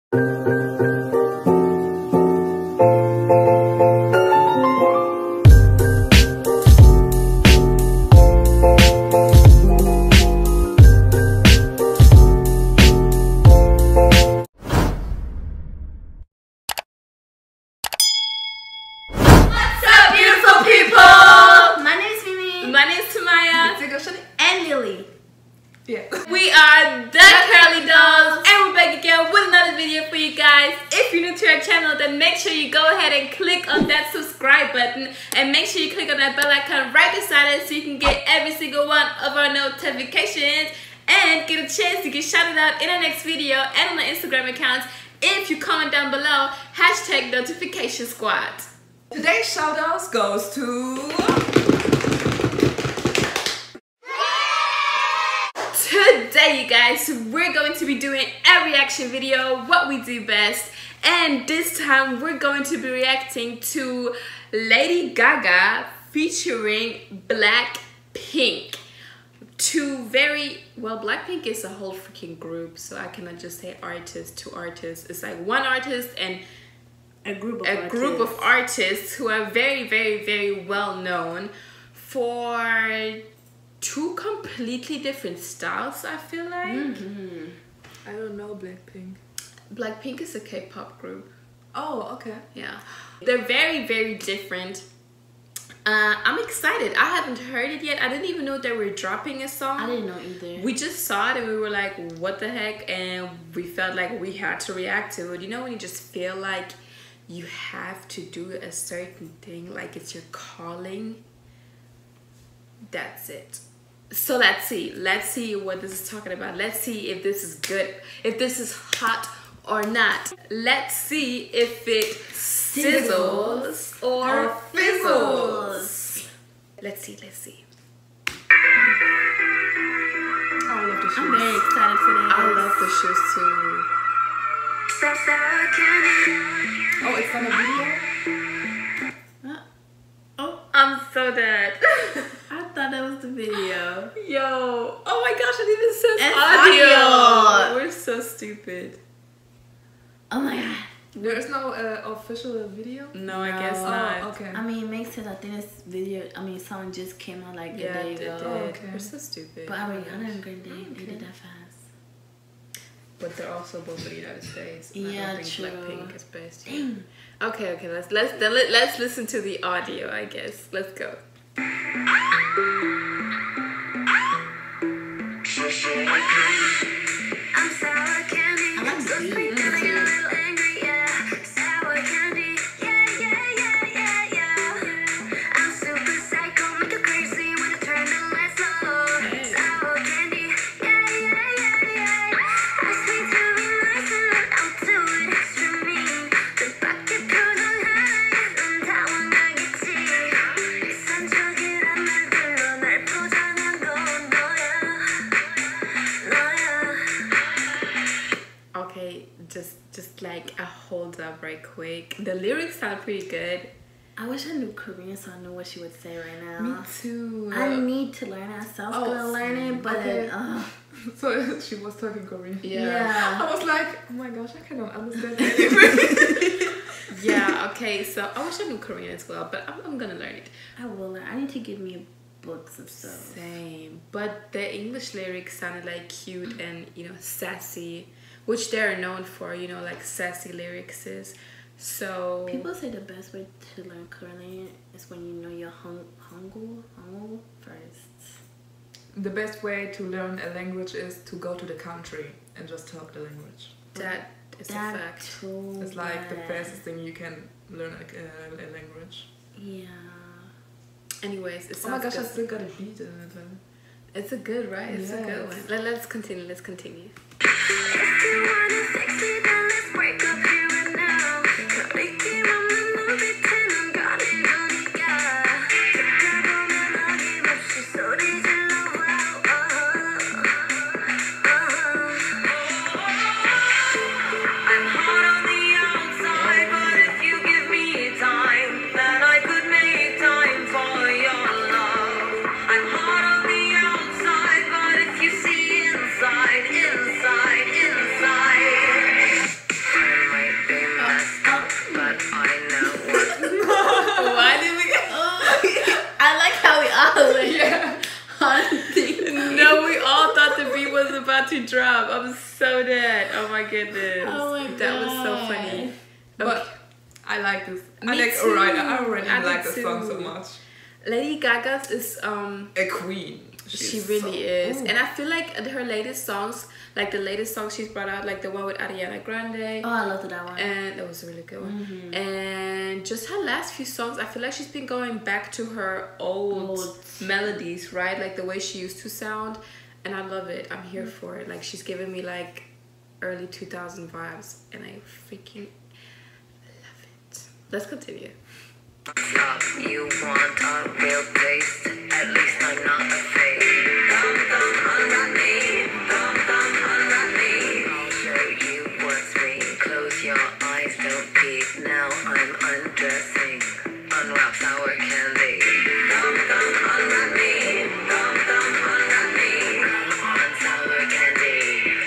Yeah. We are the Curly Dolls, and we're back again with another video for you guys. If you're new to our channel, then make sure you go ahead and click on that subscribe button, and make sure you click on that bell icon right beside it so you can get every single one of our notifications and get a chance to get shouted out in our next video and on our Instagram accounts if you comment down below #notification_squad. Today's shoutouts goes to Today, you guys, we're going to be doing a reaction video, what we do best, and this time we're going to be reacting to Lady Gaga featuring BLACKPINK. BLACKPINK is a whole freaking group, so I cannot just say artist to artist. It's like one artist and a group of artists who are very, very, very well known for two completely different styles, I feel like. I don't know BLACKPINK. BLACKPINK is a K-pop group. Oh, okay. Yeah. They're very, very different. I'm excited. I haven't heard it yet. I didn't even know they were dropping a song. I didn't know either. We just saw it and we were like, what the heck? And we felt like we had to react to it. You know when you just feel like you have to do a certain thing, like it's your calling? That's it. So let's see what this is talking about. Let's see if this is good, if this is hot or not. Let's see if it sizzles or fizzles. Let's see. I love the shoes. I'm very excited for this. I love the shoes too. Oh, it's not a video? Oh, I'm so dead. I thought that was the video. Yo, oh my gosh, it even says It's audio. audio. We're so stupid. Oh my god. There is no official video? No, I guess not. Oh, okay. I mean, it makes sense. I think this video, song just came out like a day it ago. did. Okay. We're so stupid. But Ariana and Grande, they did that fast. But they're also both in the United States. And Yeah, I don't think true. BLACKPINK is based here. Okay, let's listen to the audio, I guess. Let's go. I like the beat. Just like a hold up right quick. The lyrics sound pretty good. I wish I knew Korean so I knew what she would say right now. Me too. I need to learn it. I was gonna learn it, but okay. So she was talking Korean. Yeah. I was like, oh my gosh, I cannot understand anything. Yeah, okay, so I wish I knew Korean as well, but I'm gonna learn it. I will learn. I need to give me books of stuff. Same. But the English lyrics sounded like cute and, you know, sassy, which they're known for, you know, like sassy lyrics is. So People say the best way to learn Korean is when you know your Hangul first. The best way to learn a language is to go to the country and just talk the language. that is a fact. Too, It's like the fastest thing you can learn a language. Yeah. Anyways, it Oh sounds my gosh, I good. still got a beat in it. It's a good, right? It's a good Yes. one. Let's continue. Inside. my goodness. Oh my That was so God. funny. But I like this. Me I like too. I already I like did the song too. so much. Lady Gaga's is A queen. she really is, Ooh. and I feel like her latest songs, like the latest song she's brought out, like the one with Ariana Grande. Oh, I loved that one. And that was a really good one. And just her last few songs, I feel like she's been going back to her old melodies, right? Like the way she used to sound. And I love it. I'm here for it. Like she's giving me like early 2000 vibes. And I freaking love it. Let's continue. You want a real taste? At least I'm not afraid. Come, unwrap me. Come, unwrap me. I'll show you what's real. Close your eyes, don't peek. Now I'm undressing. Unwrap sour candy. Come, unwrap me. Come, unwrap me. Come on, sour candy.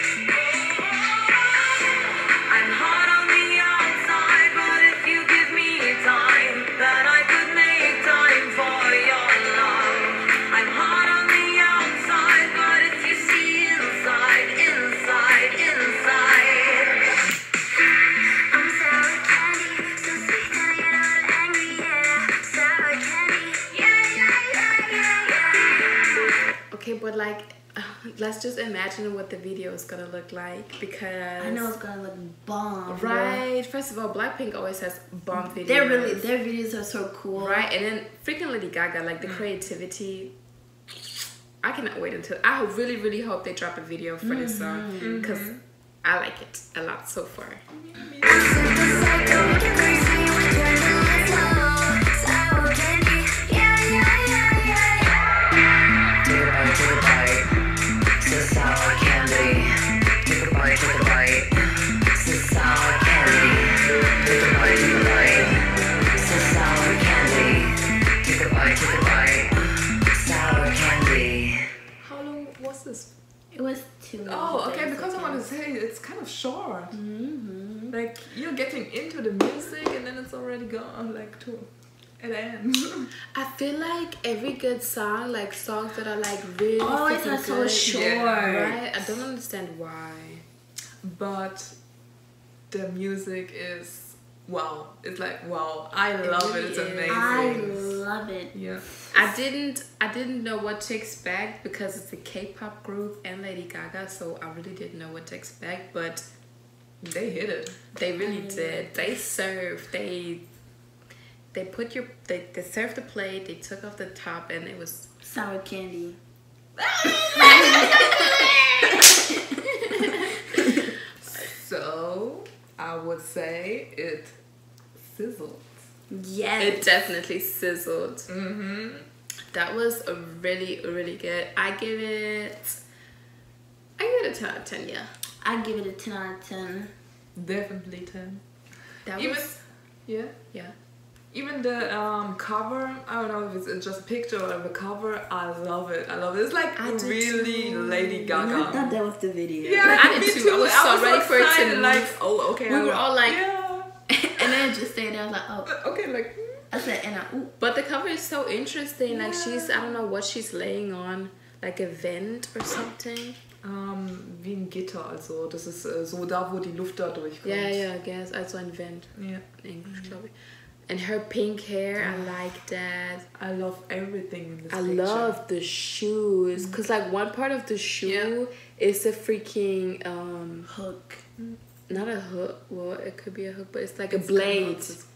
I'm hot on the outside, but if you give me time, then I could make time for your love. I'm hot on the outside, but if you see inside, inside, inside. I'm sour candy, so sweet till you're not angry, yeah. Sour candy, yeah. Okay, but like, let's just imagine what the video is gonna look like, because I know it's gonna look bomb. right. First of all, Blackpink always has bomb videos. Their videos are so cool. right, and then freaking Lady Gaga, like the creativity. I cannot wait until I really hope they drop a video for this song, because I like it a lot so far. Take a bite, it's sour candy. Take a bite, it's sour candy. Take a bite, it's sour candy. Take a bite, sour candy. How long was this? It was 2 minutes. Oh, okay, because I want to say it's kind of short. Like you're getting into the music and then it's already gone, like to an end. I feel like every good song, like songs that are like really Always freaking are so good, short. right? I don't understand why. But the music is wow. It's like wow. I love it. really It's is. amazing. I love it. Yeah. I didn't know what to expect because it's a K-pop group and Lady Gaga, so I really didn't know what to expect, but They hit it. they really did. They served. They put they served the plate, they took off the top, and it was Sour candy. So I would say it sizzled. Yes. it definitely sizzled. Mm-hmm. That was a really good. I give it a 10 out of 10, yeah. I give it a 10 out of 10. Definitely 10. That Even was yeah. yeah. Even the cover, I don't know if it's just a picture or the cover, I love it. I love it. It's like I do really too. Lady Gaga. I thought that was the video. Yeah, I did me too. too. I was so ready for it to excited, move. like, oh, okay. We were all like yeah. And then just stayed there, I was like, oh. Okay, like, I said, and ooh. But the cover is so interesting. Like Yeah. she's, I don't know what she's laying on, like a vent or something. wie ein Gitter, also das ist so da, wo die Luft da durchkommt. Yeah, I guess. Also ein Vent Yeah. in English, glaube ich. And her pink hair, I like that. I love everything in this I picture. love the shoes, cause like one part of the shoe is a freaking Hook. not a hook. Well, it could be a hook, but it's like a blade.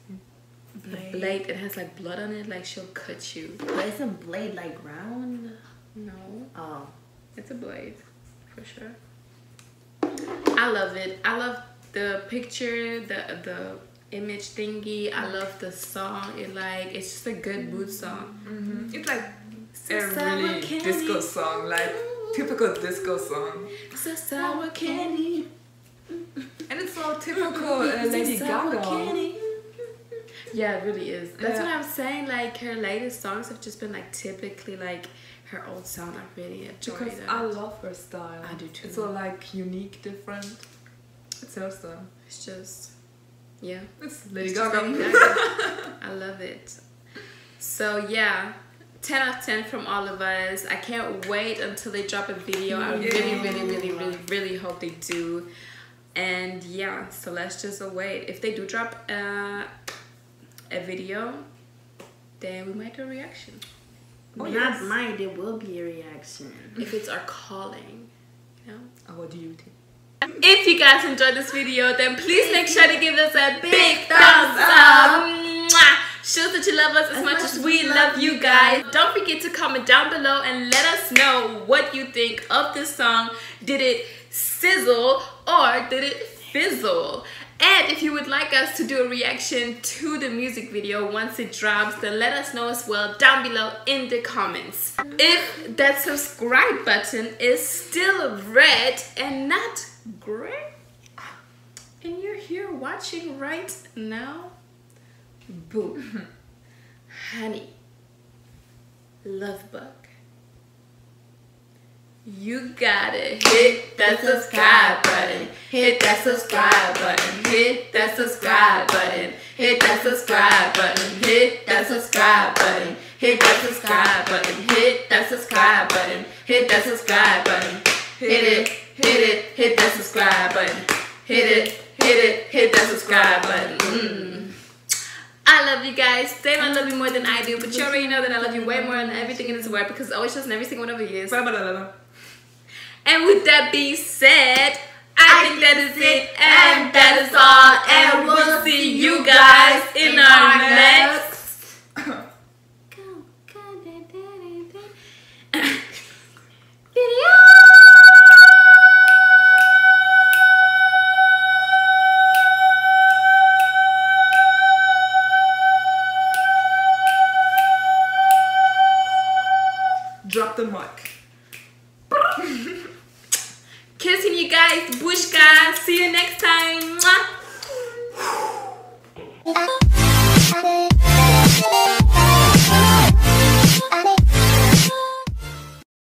Blade. It has like blood on it. Like she'll cut you. But isn't blade like round? No, Oh. it's a blade for sure. I love it. I love the picture, the image thingy. I love the song. It's just a good mood song. Mm-hmm. It's like So a sour really candy. disco song, like typical disco song. So sour candy. And it's so typical Lady sour Gaga. candy. Yeah, it really is. That's Yeah. what I'm saying. Like her latest songs have just been like typically like her old sound. I really enjoy Because that. I love her style. I do too. It's so like unique, different. It's her style. It's just, yeah. It's Lady It's just Gaga. Lady Gaga. I love it. So yeah, 10 out of 10 from all of us. I can't wait until they drop a video. I really hope they do. And yeah, so let's just wait. If they do drop a video, then we might do a reaction. Oh, not mine, there will be a reaction. If it's our calling, you know? What do you think? If you guys enjoyed this video, then please make sure to give us a big thumbs up. Mwah! Shows that you love us as much as we love you guys. Don't forget to comment down below and let us know what you think of this song. Did it sizzle or did it fizzle? And if you would like us to do a reaction to the music video once it drops, then let us know as well down below in the comments. If that subscribe button is still red and not gray, and you're here watching right now, boo, honey, love bug, you gotta hit that subscribe button, hit that subscribe button, hit that subscribe button, hit that subscribe button, hit that subscribe button, hit that subscribe button, hit that subscribe button, hit that subscribe button, hit it, hit that subscribe button, hit that subscribe button. I love you guys. They don't love you more than I do, but you already know that I love you way more than everything in this world because I always trust in every single one of you. And with that being said, I think that is it, and that is all, and we'll see you guys in our next video. Drop the mic. Kissing you guys, bushka. See you next time. Mwah.